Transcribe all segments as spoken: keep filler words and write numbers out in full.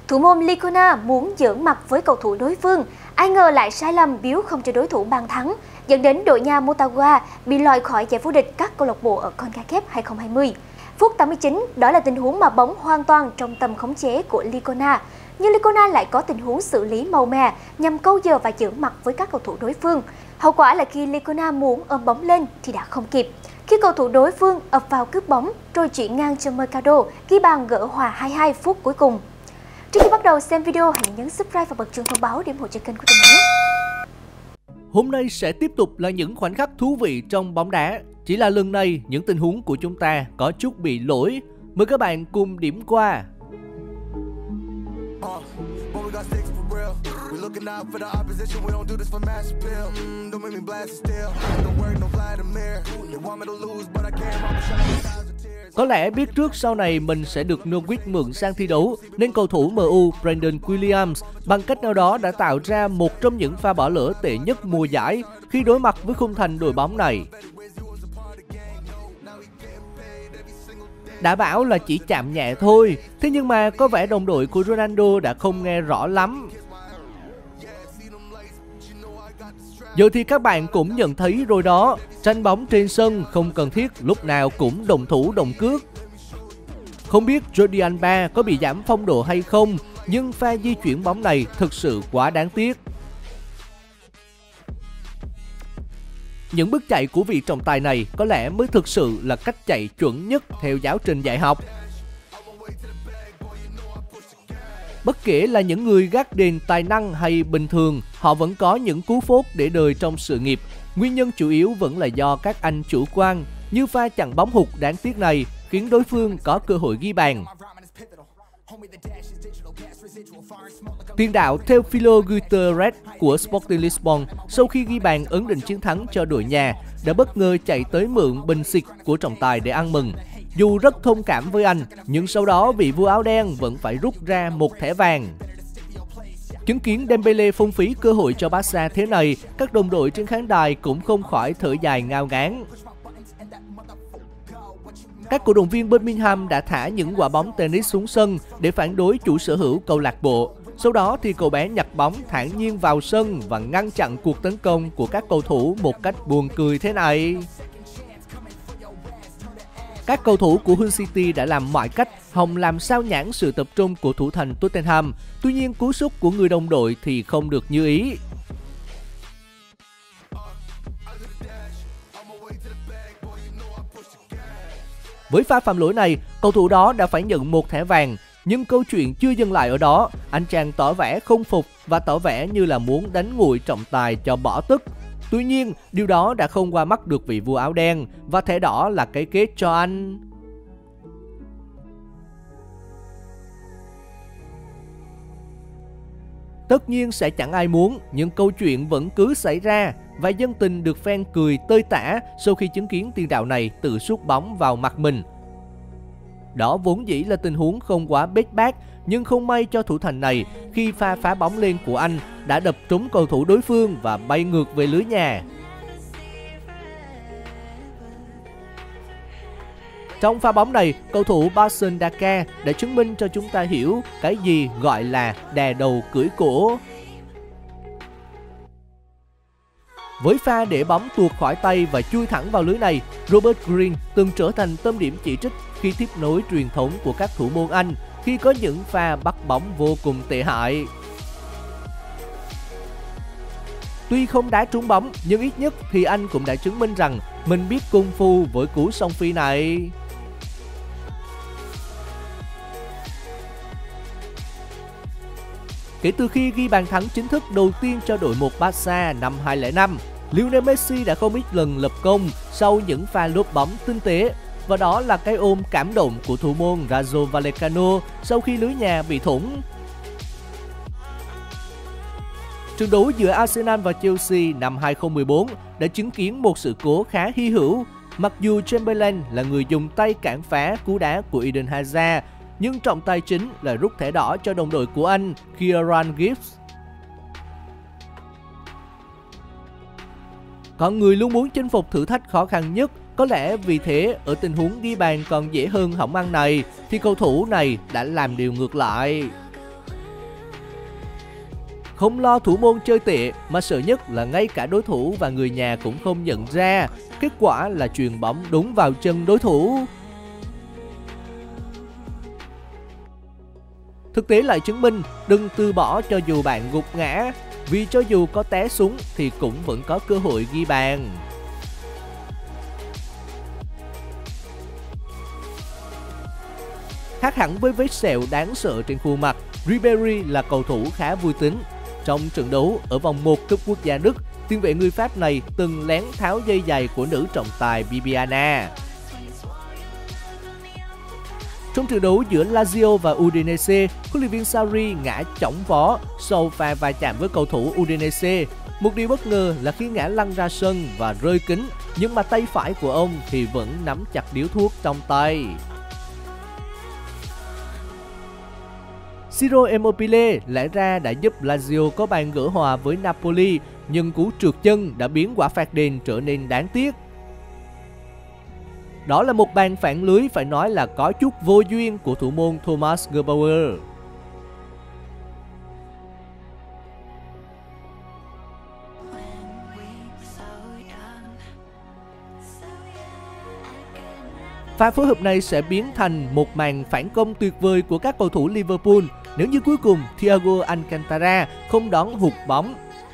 Thủ môn Licona muốn giỡn mặt với cầu thủ đối phương, ai ngờ lại sai lầm biếu không cho đối thủ bàn thắng, dẫn đến đội nhà Motagua bị loại khỏi giải vô địch các câu lạc bộ ở CONCACAF hai không hai không. Phút tám mươi chín, đó là tình huống mà bóng hoàn toàn trong tầm khống chế của Licona. Nhưng Licona lại có tình huống xử lý màu mè nhằm câu giờ và giỡn mặt với các cầu thủ đối phương. Hậu quả là khi Licona muốn ôm bóng lên thì đã không kịp, khi cầu thủ đối phương ập vào cướp bóng rồi chuyển ngang cho Mercado ghi bàn gỡ hòa hai hai phút cuối cùng. Trước khi bắt đầu xem video, hãy nhấn subscribe và bật chuông thông báo để ủng hộ cho kênh của mình nhé. Hôm nay sẽ tiếp tục là những khoảnh khắc thú vị trong bóng đá. Chỉ là lần này những tình huống của chúng ta có chút bị lỗi. Mời các bạn cùng điểm qua. Có lẽ biết trước sau này mình sẽ được Norwich mượn sang thi đấu, nên cầu thủ em u Brandon Williams bằng cách nào đó đã tạo ra một trong những pha bỏ lỡ tệ nhất mùa giải khi đối mặt với khung thành đội bóng này. Đã bảo là chỉ chạm nhẹ thôi, thế nhưng mà có vẻ đồng đội của Ronaldo đã không nghe rõ lắm. Giờ thì các bạn cũng nhận thấy rồi đó, tranh bóng trên sân không cần thiết lúc nào cũng đồng thủ đồng cước. Không biết Jordi Alba có bị giảm phong độ hay không, nhưng pha di chuyển bóng này thực sự quá đáng tiếc. Những bước chạy của vị trọng tài này có lẽ mới thực sự là cách chạy chuẩn nhất theo giáo trình dạy học. Bất kể là những người gác đền tài năng hay bình thường, họ vẫn có những cú phốt để đời trong sự nghiệp. Nguyên nhân chủ yếu vẫn là do các anh chủ quan, như pha chặn bóng hụt đáng tiếc này khiến đối phương có cơ hội ghi bàn. Tiền đạo Teófilo Gutiérrez của Sporting Lisbon sau khi ghi bàn ấn định chiến thắng cho đội nhà đã bất ngờ chạy tới mượn bình xịt của trọng tài để ăn mừng. Dù rất thông cảm với anh, nhưng sau đó vị vua áo đen vẫn phải rút ra một thẻ vàng. Chứng kiến Dembele phung phí cơ hội cho Barca thế này, các đồng đội trên khán đài cũng không khỏi thở dài ngao ngán. Các cổ động viên Birmingham đã thả những quả bóng tennis xuống sân để phản đối chủ sở hữu câu lạc bộ. Sau đó thì cậu bé nhặt bóng thản nhiên vào sân và ngăn chặn cuộc tấn công của các cầu thủ một cách buồn cười thế này. Các cầu thủ của Hull City đã làm mọi cách hòng làm sao nhãng sự tập trung của thủ thành Tottenham. Tuy nhiên cú sút của người đồng đội thì không được như ý. Với pha phạm lỗi này, cầu thủ đó đã phải nhận một thẻ vàng. Nhưng câu chuyện chưa dừng lại ở đó, anh chàng tỏ vẻ không phục và tỏ vẻ như là muốn đánh nguội trọng tài cho bỏ tức. Tuy nhiên, điều đó đã không qua mắt được vị vua áo đen và thẻ đỏ là cái kết cho anh. Tất nhiên sẽ chẳng ai muốn, nhưng câu chuyện vẫn cứ xảy ra và dân tình được fan cười tơi tả sau khi chứng kiến tiền đạo này tự sút bóng vào mặt mình. Đó vốn dĩ là tình huống không quá bết bát, nhưng không may cho thủ thành này khi pha phá bóng lên của anh đã đập trúng cầu thủ đối phương và bay ngược về lưới nhà. Trong pha bóng này, cầu thủ Basson Daka đã chứng minh cho chúng ta hiểu cái gì gọi là đè đầu cưỡi cổ. Với pha để bóng tuột khỏi tay và chui thẳng vào lưới này, Robert Green từng trở thành tâm điểm chỉ trích khi tiếp nối truyền thống của các thủ môn Anh khi có những pha bắt bóng vô cùng tệ hại. Tuy không đá trúng bóng, nhưng ít nhất thì anh cũng đã chứng minh rằng mình biết cung phu với cú song phi này. Kể từ khi ghi bàn thắng chính thức đầu tiên cho đội một Barca năm hai không không năm, Lionel Messi đã không ít lần lập công sau những pha lốp bóng tinh tế. Và đó là cái ôm cảm động của thủ môn Rayo Vallecano sau khi lưới nhà bị thủng. Trận đấu giữa Arsenal và Chelsea năm hai không một bốn đã chứng kiến một sự cố khá hy hữu. Mặc dù Chamberlain là người dùng tay cản phá cú đá của Eden Hazard, nhưng trọng tài chính là rút thẻ đỏ cho đồng đội của anh, Kieran Gibbs. Còn người luôn muốn chinh phục thử thách khó khăn nhất, có lẽ vì thế ở tình huống ghi bàn còn dễ hơn hỏng ăn này, thì cầu thủ này đã làm điều ngược lại. Không lo thủ môn chơi tệ mà sợ nhất là ngay cả đối thủ và người nhà cũng không nhận ra. Kết quả là chuyền bóng đúng vào chân đối thủ. Thực tế lại chứng minh đừng từ bỏ cho dù bạn gục ngã, vì cho dù có té xuống thì cũng vẫn có cơ hội ghi bàn. Khác hẳn với vết sẹo đáng sợ trên khuôn mặt, Ribéry là cầu thủ khá vui tính. Trong trận đấu ở vòng một cúp quốc gia Đức, tiền vệ người Pháp này từng lén tháo dây giày của nữ trọng tài Bibiana. Trong trận đấu giữa Lazio và Udinese, huấn luyện viên Sarri ngã chỏng vó sau pha va chạm với cầu thủ Udinese. Một điều bất ngờ là khi ngã lăn ra sân và rơi kính, nhưng mà tay phải của ông thì vẫn nắm chặt điếu thuốc trong tay. Ciro Immobile lẽ ra đã giúp Lazio có bàn gỡ hòa với Napoli, nhưng cú trượt chân đã biến quả phạt đền trở nên đáng tiếc. Đó là một bàn phản lưới phải nói là có chút vô duyên của thủ môn Thomas Gebauer. Pha phối hợp này sẽ biến thành một màn phản công tuyệt vời của các cầu thủ Liverpool nếu như cuối cùng Thiago Alcantara không đón hụt bóng.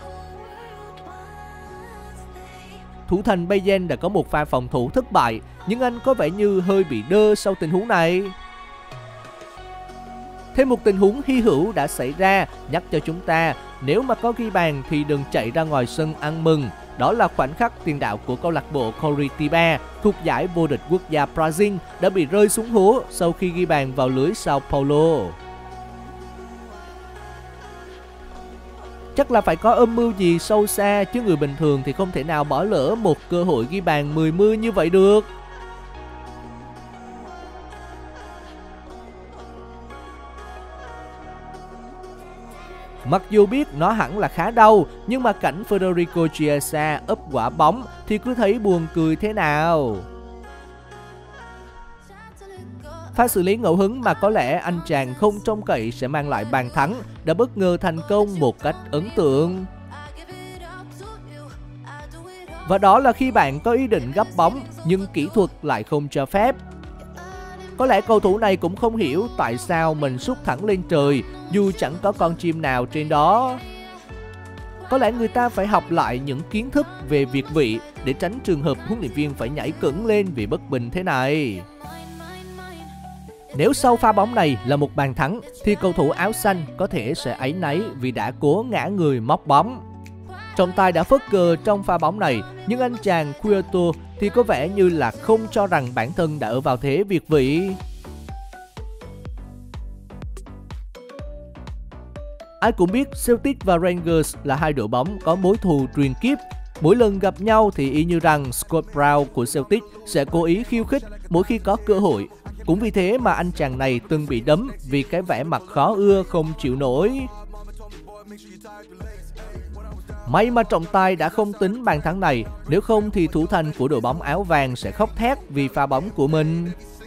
Thủ thành Bayern đã có một pha phòng thủ thất bại, nhưng anh có vẻ như hơi bị đơ sau tình huống này. Thêm một tình huống hy hữu đã xảy ra, nhắc cho chúng ta nếu mà có ghi bàn thì đừng chạy ra ngoài sân ăn mừng. Đó là khoảnh khắc tiền đạo của câu lạc bộ Coritiba thuộc giải vô địch quốc gia Brazil đã bị rơi xuống hố sau khi ghi bàn vào lưới Sao Paulo. Chắc là phải có âm mưu gì sâu xa, chứ người bình thường thì không thể nào bỏ lỡ một cơ hội ghi bàn mười mươi như vậy được. Mặc dù biết nó hẳn là khá đau, nhưng mà cảnh Federico Chiesa ấp quả bóng thì cứ thấy buồn cười thế nào. Pha xử lý ngẫu hứng mà có lẽ anh chàng không trông cậy sẽ mang lại bàn thắng đã bất ngờ thành công một cách ấn tượng. Và đó là khi bạn có ý định gấp bóng nhưng kỹ thuật lại không cho phép. Có lẽ cầu thủ này cũng không hiểu tại sao mình sút thẳng lên trời dù chẳng có con chim nào trên đó. Có lẽ người ta phải học lại những kiến thức về việt vị để tránh trường hợp huấn luyện viên phải nhảy cẫng lên vì bất bình thế này. Nếu sau pha bóng này là một bàn thắng thì cầu thủ áo xanh có thể sẽ áy náy vì đã cố ngã người móc bóng. Trọng tài đã phớt cờ trong pha bóng này, nhưng anh chàng Kyoto thì có vẻ như là không cho rằng bản thân đã ở vào thế việt vị. Ai cũng biết Celtic và Rangers là hai đội bóng có mối thù truyền kiếp. Mỗi lần gặp nhau thì y như rằng Scott Brown của Celtic sẽ cố ý khiêu khích mỗi khi có cơ hội. Cũng vì thế mà anh chàng này từng bị đấm vì cái vẻ mặt khó ưa không chịu nổi. May mà trọng tài đã không tính bàn thắng này, nếu không thì thủ thành của đội bóng áo vàng sẽ khóc thét vì pha bóng của mình.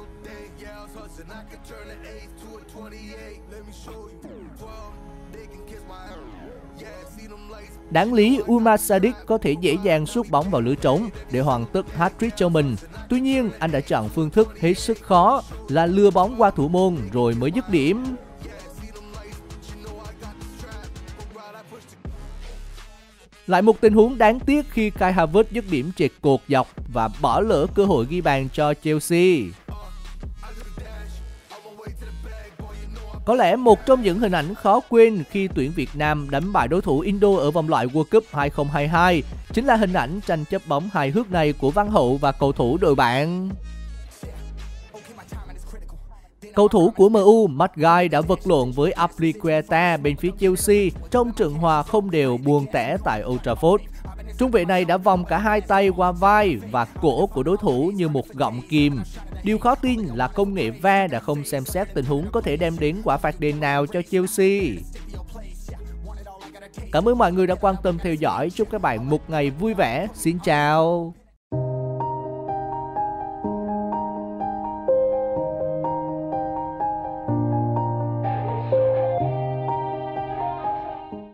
Đáng lý Umar Sadiq có thể dễ dàng sút bóng vào lưới trống để hoàn tất hat-trick cho mình. Tuy nhiên anh đã chọn phương thức hết sức khó là lừa bóng qua thủ môn rồi mới dứt điểm. Lại một tình huống đáng tiếc khi Kai Havertz dứt điểm chệch cột dọc và bỏ lỡ cơ hội ghi bàn cho Chelsea. Có lẽ một trong những hình ảnh khó quên khi tuyển Việt Nam đánh bại đối thủ Indo ở vòng loại World Cup hai không hai hai chính là hình ảnh tranh chấp bóng hài hước này của Văn Hậu và cầu thủ đội bạn. Cầu thủ của em u Matt Guy đã vật lộn với Azpilicueta bên phía Chelsea trong trận hòa không đều buồn tẻ tại Old Trafford. Trung vệ này đã vòng cả hai tay qua vai và cổ của đối thủ như một gọng kìm. Điều khó tin là công nghệ vê a rờ đã không xem xét tình huống có thể đem đến quả phạt đền nào cho Chelsea. Cảm ơn mọi người đã quan tâm theo dõi. Chúc các bạn một ngày vui vẻ. Xin chào!